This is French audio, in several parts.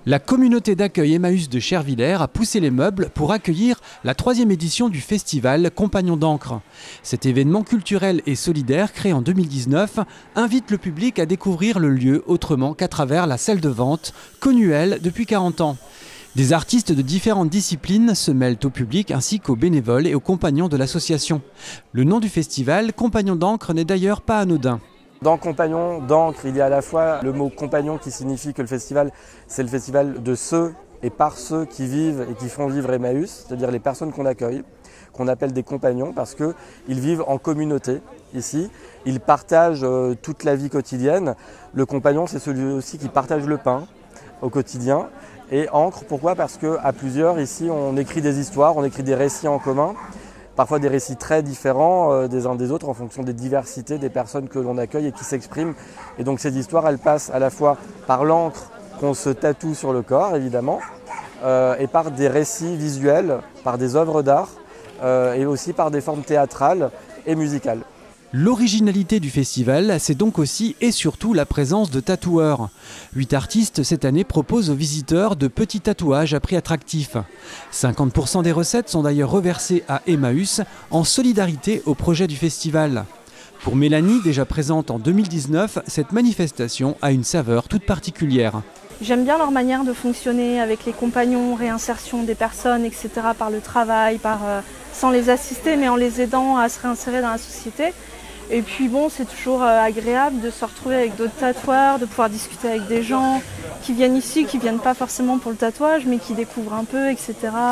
La communauté d'accueil Emmaüs de Chervillers a poussé les meubles pour accueillir la 3e édition du festival Compagnons d'encre. Cet événement culturel et solidaire créé en 2019 invite le public à découvrir le lieu autrement qu'à travers la salle de vente, connue elle depuis 40 ans. Des artistes de différentes disciplines se mêlent au public ainsi qu'aux bénévoles et aux compagnons de l'association. Le nom du festival, Compagnons d'encre, n'est d'ailleurs pas anodin. Dans Compagnons d'encre, il y a à la fois le mot compagnon qui signifie que le festival, c'est le festival de ceux et par ceux qui vivent et qui font vivre Emmaüs, c'est-à-dire les personnes qu'on accueille, qu'on appelle des compagnons parce qu'ils vivent en communauté ici. Ils partagent toute la vie quotidienne. Le compagnon, c'est celui aussi qui partage le pain au quotidien. Et encre, pourquoi? Parce qu'à plusieurs, ici, on écrit des histoires, on écrit des récits en commun. Parfois des récits très différents des uns des autres en fonction des diversités des personnes que l'on accueille et qui s'expriment. Et donc ces histoires, elles passent à la fois par l'encre qu'on se tatoue sur le corps, évidemment, et par des récits visuels, par des œuvres d'art, et aussi par des formes théâtrales et musicales. L'originalité du festival, c'est donc aussi et surtout la présence de tatoueurs. 8 artistes cette année proposent aux visiteurs de petits tatouages à prix attractif. 50% des recettes sont d'ailleurs reversées à Emmaüs en solidarité au projet du festival. Pour Mélanie, déjà présente en 2019, cette manifestation a une saveur toute particulière. J'aime bien leur manière de fonctionner avec les compagnons, réinsertion des personnes, etc. par le travail, sans les assister mais en les aidant à se réinsérer dans la société. Et puis bon, c'est toujours agréable de se retrouver avec d'autres tatoueurs, de pouvoir discuter avec des gens qui viennent ici, qui ne viennent pas forcément pour le tatouage, mais qui découvrent un peu, etc.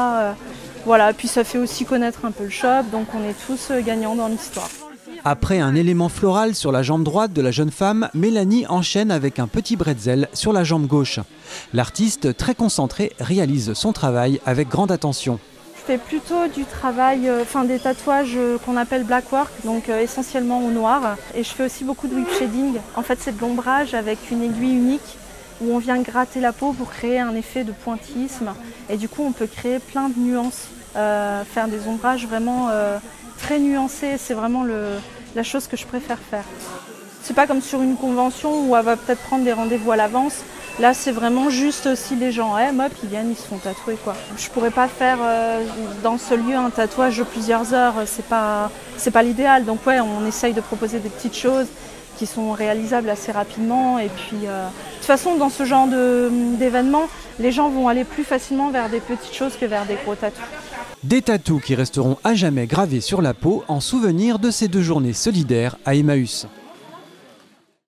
Voilà, puis ça fait aussi connaître un peu le shop, donc on est tous gagnants dans l'histoire. Après un élément floral sur la jambe droite de la jeune femme, Mélanie enchaîne avec un petit bretzel sur la jambe gauche. L'artiste, très concentré, réalise son travail avec grande attention. Je fais plutôt du travail, des tatouages qu'on appelle black work, donc essentiellement au noir. Et je fais aussi beaucoup de whip shading. En fait, c'est de l'ombrage avec une aiguille unique où on vient gratter la peau pour créer un effet de pointillisme. Et du coup, on peut créer plein de nuances, faire des ombrages vraiment très nuancés. C'est vraiment la chose que je préfère faire. C'est pas comme sur une convention où elle va peut-être prendre des rendez-vous à l'avance. Là, c'est vraiment juste si les gens aiment, hop, ils viennent, ils se font tatouer, quoi. Je pourrais pas faire dans ce lieu un tatouage de plusieurs heures, c'est pas l'idéal. Donc ouais, on essaye de proposer des petites choses qui sont réalisables assez rapidement. Et puis, de toute façon, dans ce genre d'événement, les gens vont aller plus facilement vers des petites choses que vers des gros tatous. Des tatous qui resteront à jamais gravés sur la peau en souvenir de ces 2 journées solidaires à Emmaüs.